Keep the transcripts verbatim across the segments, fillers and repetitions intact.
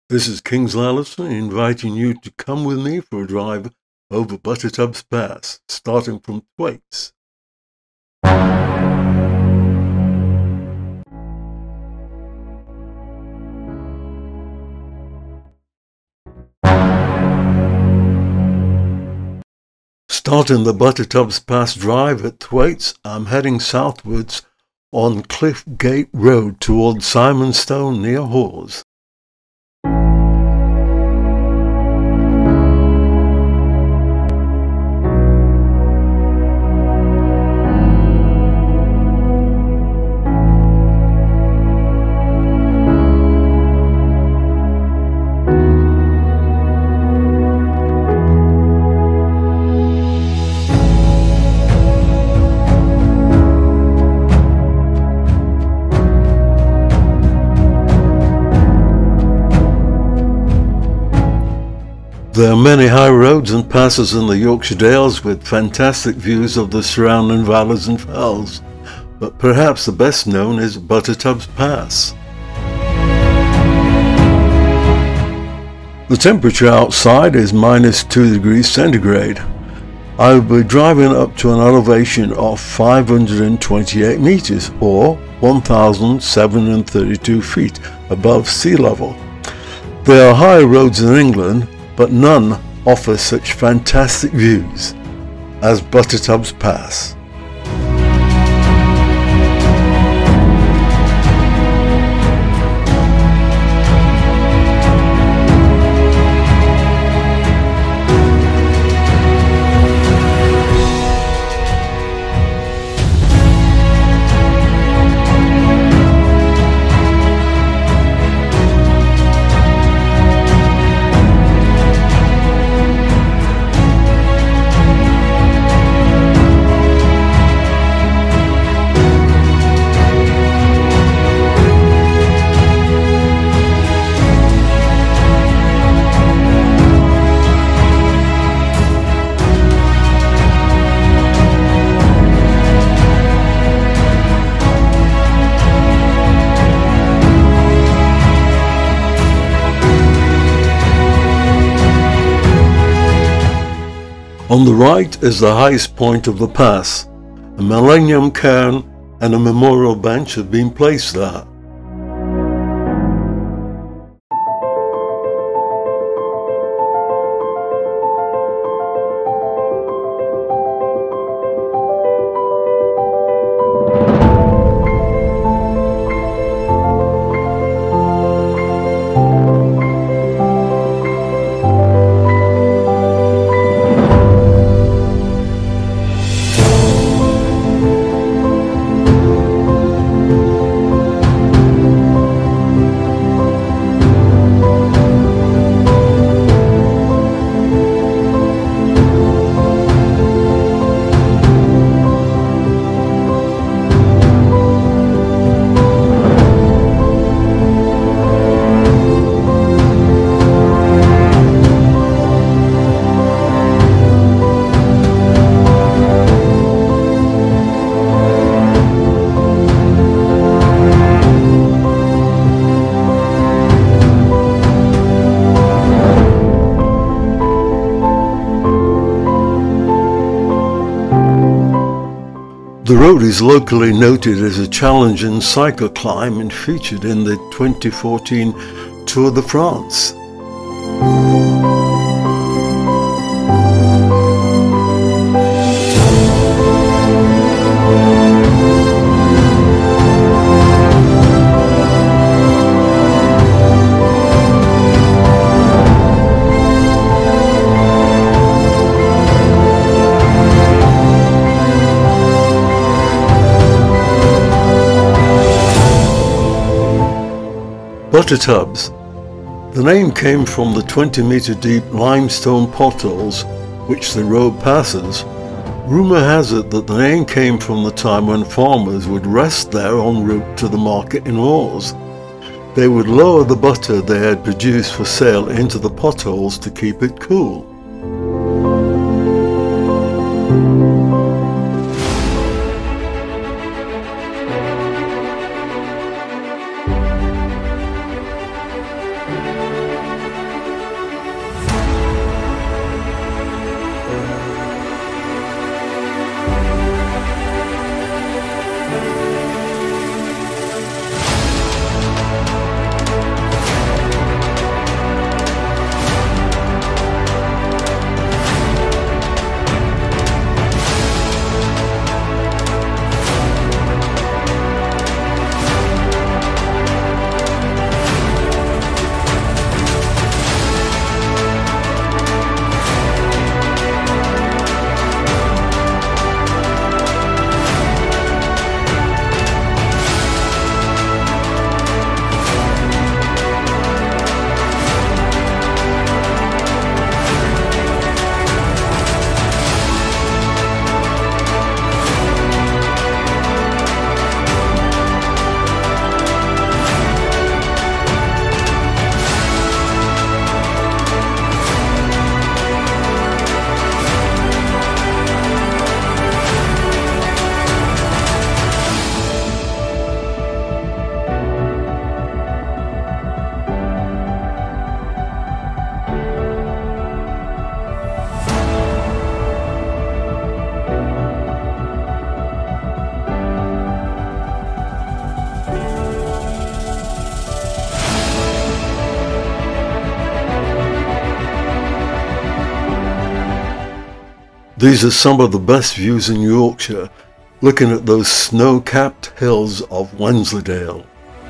This is Kingsley Allison inviting you to come with me for a drive over Buttertubs Pass, starting from Thwaites. Starting the Buttertubs Pass drive at Thwaites, I'm heading southwards on Cliff Gate Road towards Simonstone near Hawes. There are many high roads and passes in the Yorkshire Dales with fantastic views of the surrounding valleys and fells, but perhaps the best known is Buttertubs Pass. The temperature outside is minus two degrees centigrade. I will be driving up to an elevation of five hundred twenty-eight meters or one thousand seven hundred thirty-two feet above sea level. There are higher roads in England, but none offer such fantastic views as Buttertubs Pass. On the right is the highest point of the pass. A millennium cairn and a memorial bench have been placed there. The road is locally noted as a challenging cycle climb and featured in the twenty fourteen Tour de France. Buttertubs. The name came from the twenty meter deep limestone potholes which the road passes. Rumour has it that the name came from the time when farmers would rest there en route to the market in Hawes. They would lower the butter they had produced for sale into the potholes to keep it cool. These are some of the best views in Yorkshire, looking at those snow-capped hills of Wensleydale.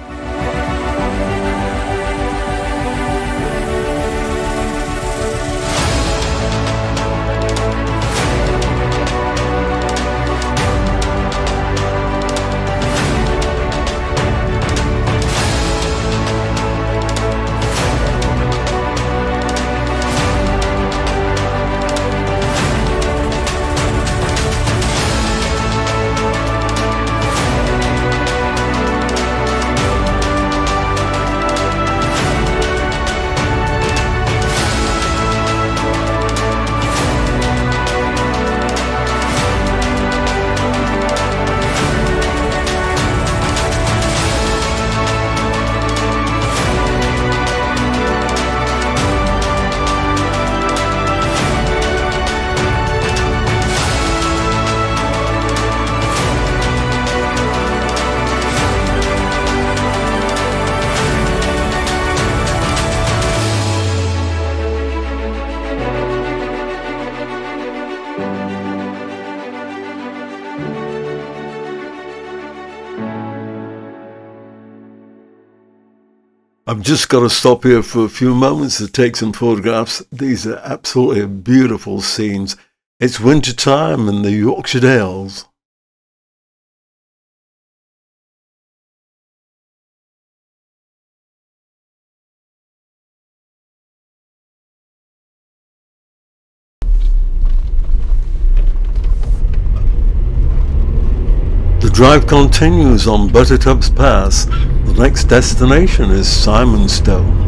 I've just got to stop here for a few moments to take some photographs. These are absolutely beautiful scenes. It's winter time in the Yorkshire Dales. The drive continues on Buttertubs Pass. The next destination is Simonstone.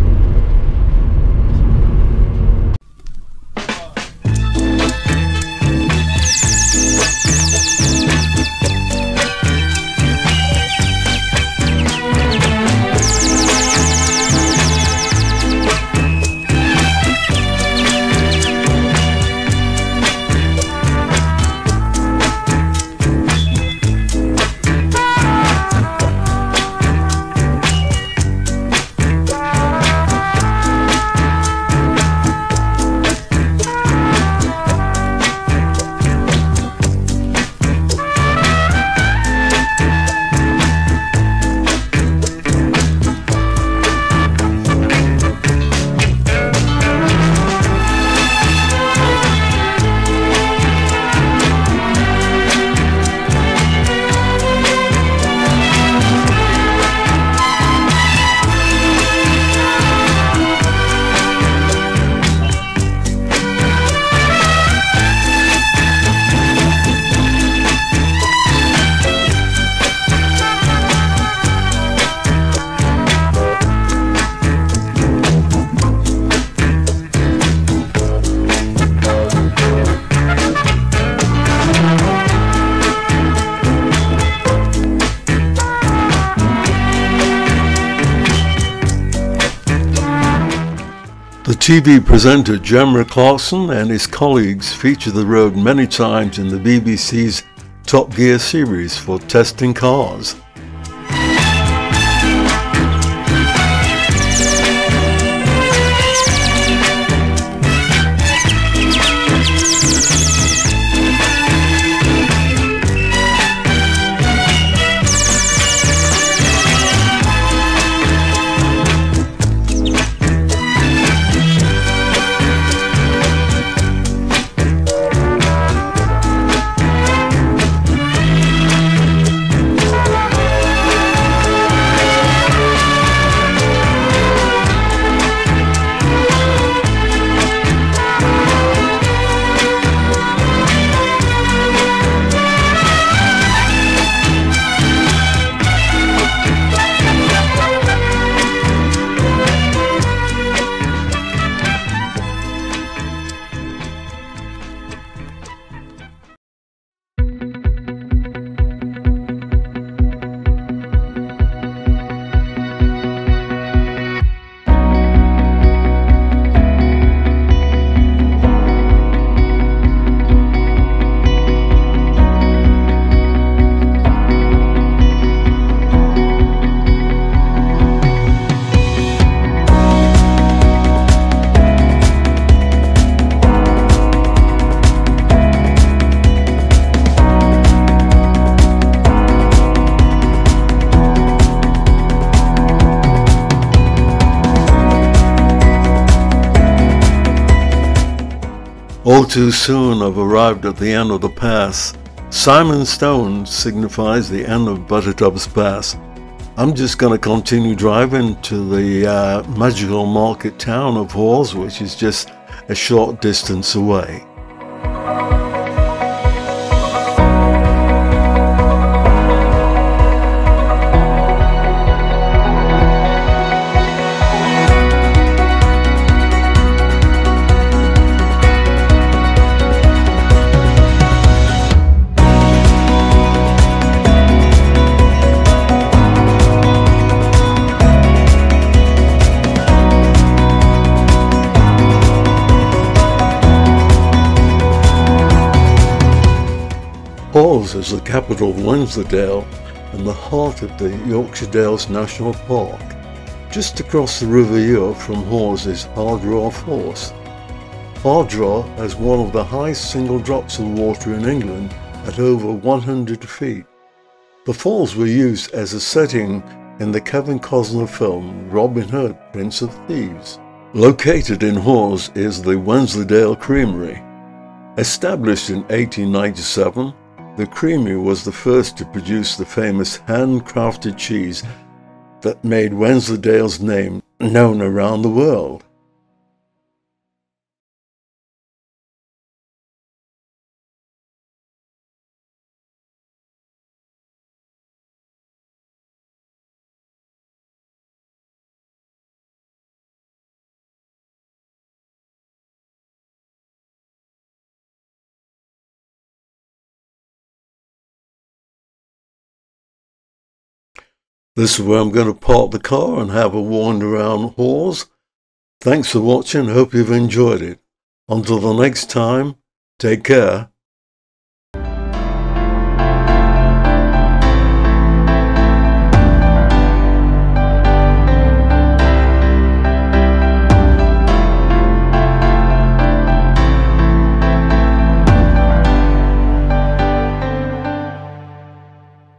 The T V presenter Gemma Clarkson and his colleagues feature the road many times in the B B C's Top Gear series for testing cars. All too soon I've arrived at the end of the pass. Simon Stone signifies the end of Buttertubs Pass. I'm just going to continue driving to the uh, magical market town of Hawes, which is just a short distance away. Hawes is the capital of Wensleydale and the heart of the Yorkshire Dales National Park. Just across the River Ure from Hawes is Hardraw Falls. Hardraw has one of the highest single drops of water in England at over one hundred feet. The falls were used as a setting in the Kevin Costner film Robin Hood, Prince of Thieves. Located in Hawes is the Wensleydale Creamery. Established in eighteen ninety-seven, the creamery was the first to produce the famous handcrafted cheese that made Wensleydale's name known around the world. This is where I'm going to park the car and have a wander around Hawes. Thanks for watching. Hope you've enjoyed it. Until the next time, take care.